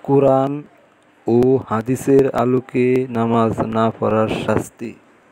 কোরআন ও হাদিসের আলোকে নামাজ না পড়ার শাস্তি।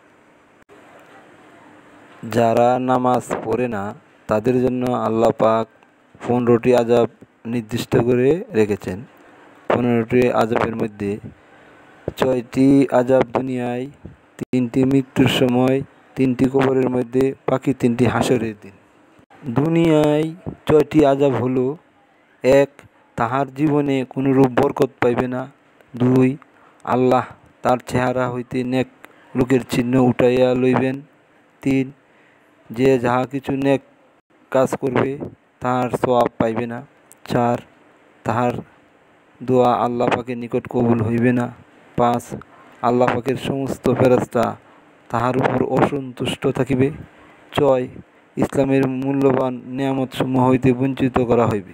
যারা নামাজ পড়ে না তাদের জন্য আল্লাহ পাক 15টি আযাব নির্দিষ্ট করে রেখেছেন। 15টি আযাবের মধ্যে 6টি আযাব দুনিয়ায়, 3টি মৃত্যুর সময়, 3টি কবরের মধ্যে, বাকি 3টি হাসরের দিন। দুনিয়ায় 6টি আযাব হলো: 1. তাহার জীবনে কোনরূপ বরকত পাইবে না। 2. আল্লাহ তার চেহারা হইতে নেক লোকের চিহ্ন উঠাইয়া লইবেন। 3. যে যাহা কিছু নেক কাজ করবে তাহার সওয়াব পাইবে না। 4. তাহার দোয়া আল্লাহ পাকের নিকট কবুল হইবে না। 5. আল্লাহ পাকের সমস্ত ফেরেশতা তাহার উপর অসন্তুষ্ট থাকিবে। 6. ইসলামের মূল্যবান নিয়ামতসমূহ হইতে বঞ্চিত করা হইবে।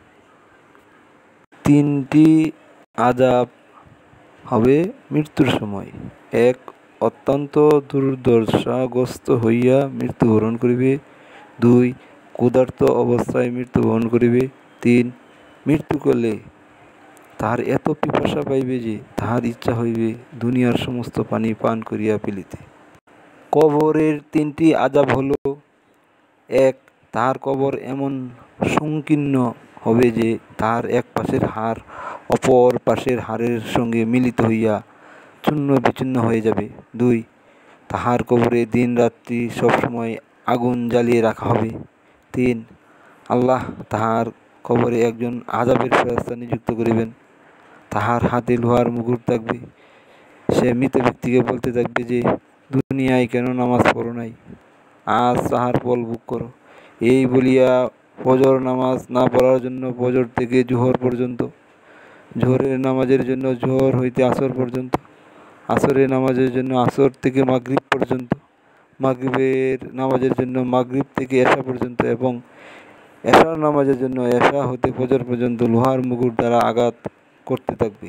3টি আযাব হবে মৃত্যুর সময়: 1. অত্যন্ত দুর্দশাগ্রস্ত হইয়া মৃত্যুবরণ করিবে। 2. ক্ষুধার্ত অবস্থায় মৃত্যুবরণ করিবে। 3. মৃত্যুকালে তাহার এত পিপাসা পাইবে যে তাহার ইচ্ছা হইবে দুনিয়ার সমস্ত পানি পান করিয়া ফেলিতে। কবরের 3টি আযাব হল: 1. তাহার কবর এমন সংকীর্ণ হবে যে তাহার এক পাশের হাড় অপর পাশের হাড়ের সঙ্গে মিলিত হইয়া চূর্ণ বিচূর্ণ হয়ে যাবে। 2. তাহার কবরে দিন রাত্রি সবসময় আগুন জ্বালিয়ে রাখা হবে। 3. আল্লাহ তাহার কবরে একজন আযাবের ফেরেশতা নিযুক্ত করিবেন। তাহার হাতে লোহার মুগুর থাকবে। সে মৃত ব্যক্তিকে বলতে থাকবে যে, দুনিয়ায় কেন নামাজ পড়ো নাই? আজ তাহার ফল ভোগ করো। এই বলিয়া ফজর নামাজ না পড়ার জন্য ফজর থেকে জোহর পর্যন্ত, জোহরের নামাজের জন্য জোহর হইতে আসর পর্যন্ত, আসরের নামাজের জন্য আসর থেকে মাগরিব পর্যন্ত, মাগরিবের নামাজের জন্য মাগরিব থেকে এশা পর্যন্ত এবং এশার নামাজের জন্য এশা হতে ফজর পর্যন্ত লোহার মুগুর দ্বারা আঘাত করতে থাকবে।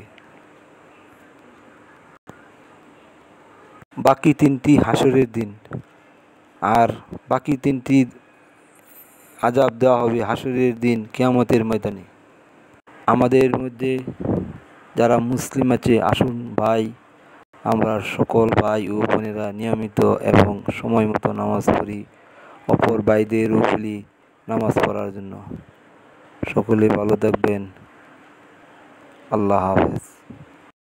বাকি 3টি হাসরের দিন। আর বাকি 3টি আযাব দেওয়া হবে হাসরের দিন কিয়ামতের ময়দানে। আমাদের মধ্যে যারা মুসলিম আছে, আসুন ভাই, আমরা সকল ভাই ও বোনেরা নিয়মিত এবং সময় মতো নামাজ পড়ি। অপর ভাইদেরও বলি নামাজ পড়ার জন্য। সকলে ভালো থাকবেন। আল্লাহ হাফেজ।